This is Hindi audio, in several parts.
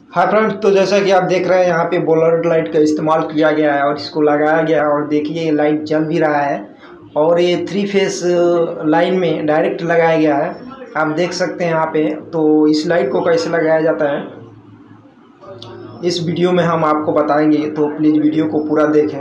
हाय फ्रेंड्स, तो जैसा कि आप देख रहे हैं यहाँ पे बोलर लाइट का इस्तेमाल किया गया है और इसको लगाया गया है और देखिए ये लाइट जल भी रहा है और ये 3 फेस लाइन में डायरेक्ट लगाया गया है। आप देख सकते हैं यहाँ पे। तो इस लाइट को कैसे लगाया जाता है इस वीडियो में हम आपको बताएंगे, तो प्लीज़ वीडियो को पूरा देखें।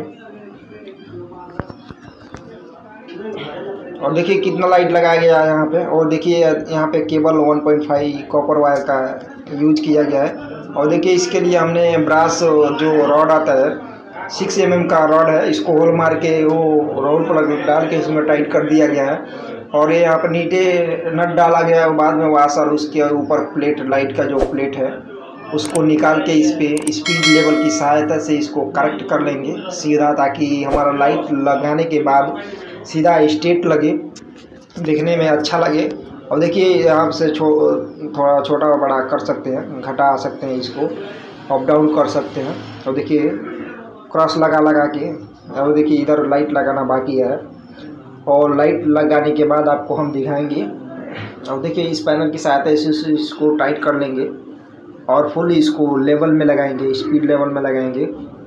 और देखिए कितना लाइट लगाया गया है यहाँ पे। और देखिए यहाँ पे केबल 1.5 कॉपर वायर का यूज किया गया है। और देखिए इसके लिए हमने ब्रास जो रॉड आता है 6 mm का रॉड है, इसको होल मार के वो रोड पर डाल के इसमें टाइट कर दिया गया है। और ये यहाँ पर नीचे नट डाला गया है, बाद में वाशर उसके ऊपर प्लेट, लाइट का जो प्लेट है उसको निकाल के इस पे स्पीड लेवल की सहायता से इसको करेक्ट कर लेंगे सीधा, ताकि हमारा लाइट लगाने के बाद सीधा स्ट्रेट लगे, देखने में अच्छा लगे। और देखिए यहाँ से थोड़ा छोटा बड़ा कर सकते हैं, घटा सकते हैं, इसको अप डाउन कर सकते हैं। और देखिए क्रॉस लगा के, और देखिए इधर लाइट लगाना बाकी है और लाइट लगाने के बाद आपको हम दिखाएंगे। और देखिए इस पैनल की सहायता से इसको टाइट कर लेंगे और फुल इसको लेवल में लगाएंगे, स्पीड लेवल में लगाएंगे।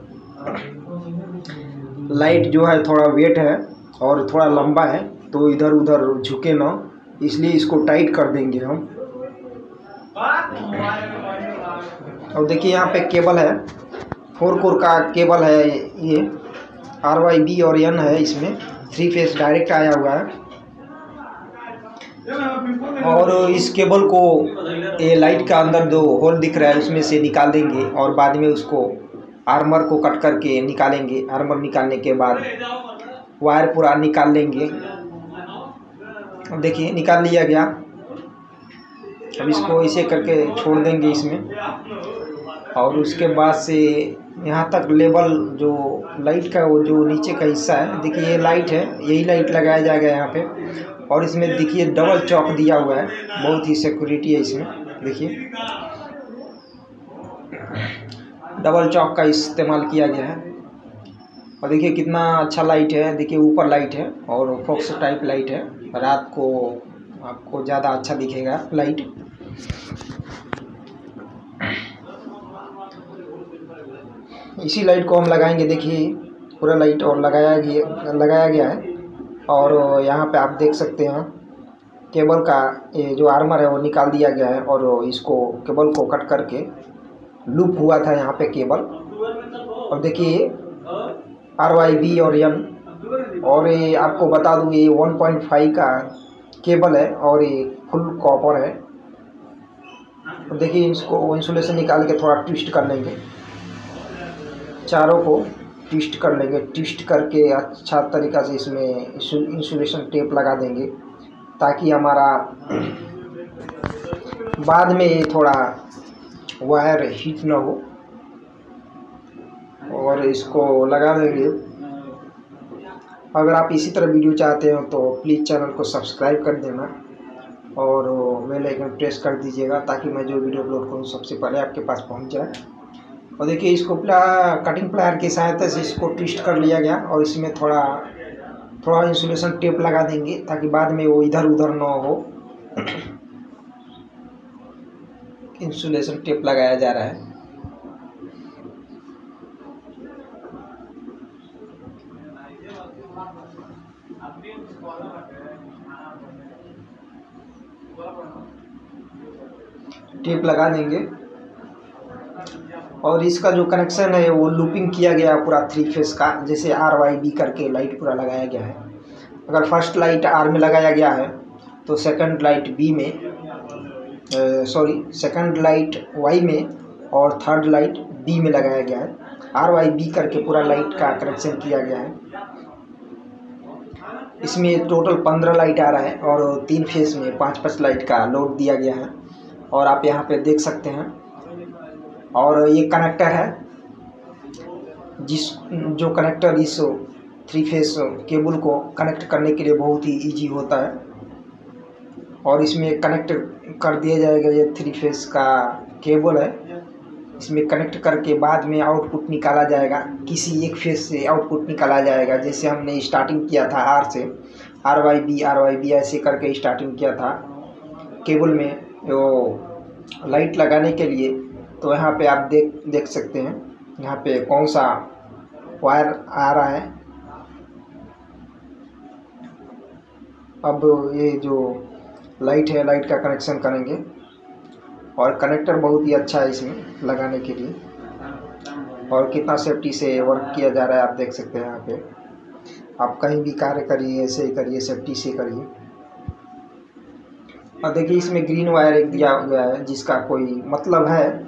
लाइट जो है थोड़ा वेट है और थोड़ा लंबा है, तो इधर उधर झुके ना, इसलिए इसको टाइट कर देंगे हम। और देखिए यहाँ पे केबल है, 4 कोर का केबल है, ये RYB और N है, इसमें 3 फेस डायरेक्ट आया हुआ है। और इस केबल को ये लाइट का अंदर जो होल दिख रहा है उसमें से निकाल देंगे और बाद में उसको आर्मर को कट करके निकालेंगे। आर्मर निकालने के बाद वायर पूरा निकाल लेंगे। देखिए निकाल लिया गया। अब इसको ऐसे करके छोड़ देंगे इसमें। और उसके बाद से यहाँ तक लेवल जो लाइट का वो जो नीचे का हिस्सा है, देखिए ये लाइट है, यही लाइट लगाया जाएगा यहाँ पे। और इसमें देखिए डबल चौक दिया हुआ है, बहुत ही सिक्योरिटी है इसमें। देखिए डबल चौक का इस्तेमाल किया गया है। और देखिए कितना अच्छा लाइट है, देखिए ऊपर लाइट है और फॉक्स टाइप लाइट है, रात को आपको ज़्यादा अच्छा दिखेगा लाइट। इसी लाइट को हम लगाएंगे, देखिए पूरा लाइट और लगाया गया है। और यहाँ पे आप देख सकते हैं केबल का ये जो आर्मर है वो निकाल दिया गया है और इसको केबल को कट करके लूप हुआ था यहाँ पे केबल। और देखिए RYB और N, और ये आपको बता दूँ ये 1.5 का केबल है और ये फुल कॉपर है। तो देखिए इसको इंसुलेशन निकाल के थोड़ा ट्विस्ट कर लेंगे, चारों को ट्विस्ट कर लेंगे। ट्विस्ट करके अच्छा तरीक़ा से इसमें इंसुलेशन टेप लगा देंगे, ताकि हमारा बाद में थोड़ा वायर हीट ना हो। और इसको लगा देंगे। अगर आप इसी तरह वीडियो चाहते हो तो प्लीज़ चैनल को सब्सक्राइब कर देना और बेल आइकन प्रेस कर दीजिएगा, ताकि मैं जो वीडियो अपलोड करूँ सबसे पहले आपके पास पहुंच जाए। और देखिए इसको कटिंग प्लायर की सहायता से इसको ट्विस्ट कर लिया गया और इसमें थोड़ा इंसुलेशन टेप लगा देंगे, ताकि बाद में वो इधर उधर ना हो। इंसुलेशन टेप लगाया जा रहा है। टेप लगा देंगे और इसका जो कनेक्शन है वो लूपिंग किया गया पूरा 3 फेस का, जैसे RYB करके लाइट पूरा लगाया गया है। अगर फर्स्ट लाइट R में लगाया गया है तो सेकंड लाइट B में, सेकंड लाइट Y में और थर्ड लाइट B में लगाया गया है। RYB करके पूरा लाइट का कनेक्शन किया गया है। इसमें टोटल 15 लाइट आ रहा है और 3 फेस में 5-5 लाइट का लोड दिया गया है, और आप यहाँ पे देख सकते हैं। और ये कनेक्टर है, जो कनेक्टर इस 3 फेस केबल को कनेक्ट करने के लिए बहुत ही इजी होता है। और इसमें कनेक्ट कर दिया जाएगा, ये 3 फेस का केबल है, इसमें कनेक्ट करके बाद में आउटपुट निकाला जाएगा। किसी एक फेस से आउटपुट निकाला जाएगा, जैसे हमने स्टार्टिंग किया था R से, RYB ऐसे करके स्टार्टिंग किया था केबल में। तो लाइट लगाने के लिए तो यहाँ पे आप देख सकते हैं यहाँ पे कौन सा वायर आ रहा है। अब ये जो लाइट है, लाइट का कनेक्शन करेंगे और कनेक्टर बहुत ही अच्छा है इसमें लगाने के लिए, और कितना सेफ्टी से वर्क किया जा रहा है आप देख सकते हैं। यहाँ पे आप कहीं भी कार्य करिए ऐसे ही करिए, सेफ्टी से करिए। और देखिए इसमें ग्रीन वायर एक दिया गया है जिसका कोई मतलब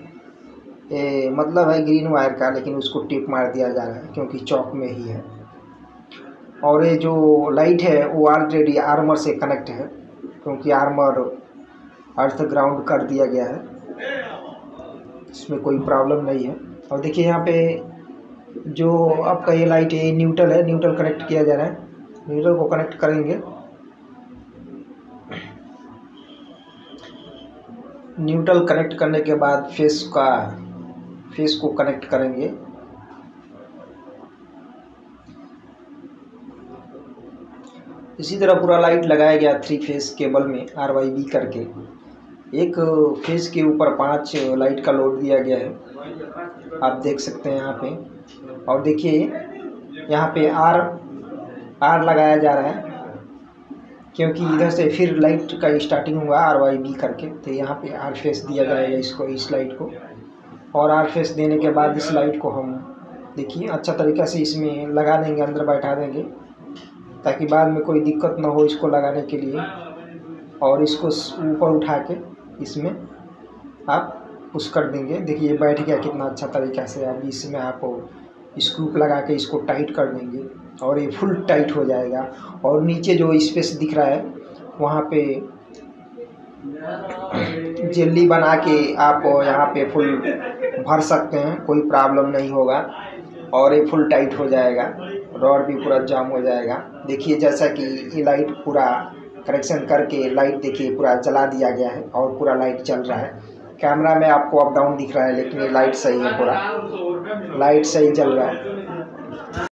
है ग्रीन वायर का, लेकिन उसको टिप मार दिया जा रहा है क्योंकि चौक में ही है। और ये जो लाइट है वो ऑलरेडी आर्मर से कनेक्ट है, क्योंकि आर्मर अर्थ ग्राउंड कर दिया गया है, इसमें कोई प्रॉब्लम नहीं है। और देखिए यहाँ पे जो आपका ये लाइट है न्यूट्रल है, न्यूट्रल कनेक्ट किया जा रहा है। न्यूट्रल को कनेक्ट करेंगे, न्यूट्रल कनेक्ट करने के बाद फेस को कनेक्ट करेंगे। इसी तरह पूरा लाइट लगाया गया 3 फेस केबल में RYB करके। एक फेस के ऊपर 5 लाइट का लोड दिया गया है, आप देख सकते हैं यहाँ पे। और देखिए यहाँ पे आर लगाया जा रहा है, क्योंकि इधर से फिर लाइट का स्टार्टिंग हुआ RYB करके, तो यहाँ पे आर फेस दिया जाएगा इस लाइट को। और आर फेस देने के बाद इस लाइट को हम देखिए अच्छा तरीक़ा से इसमें लगा देंगे, अंदर बैठा देंगे, ताकि बाद में कोई दिक्कत ना हो इसको लगाने के लिए। और इसको ऊपर उठा के इसमें आप पुश कर देंगे। देखिए बैठ गया कितना अच्छा तरीक़ा से। अब इसमें आप स्क्रू लगा के इसको टाइट कर देंगे और ये फुल टाइट हो जाएगा। और नीचे जो स्पेस दिख रहा है वहाँ पे जेली बना के आप यहाँ पे फुल भर सकते हैं, कोई प्रॉब्लम नहीं होगा। और ये फुल टाइट हो जाएगा, रॉड भी पूरा जाम हो जाएगा। देखिए जैसा कि ये लाइट पूरा कनेक्शन करके लाइट देखिए पूरा जला दिया गया है और पूरा लाइट चल रहा है। कैमरा में आपको अप डाउन दिख रहा है, लेकिन ये लाइट सही है, पूरा लाइट सही जल रहा है।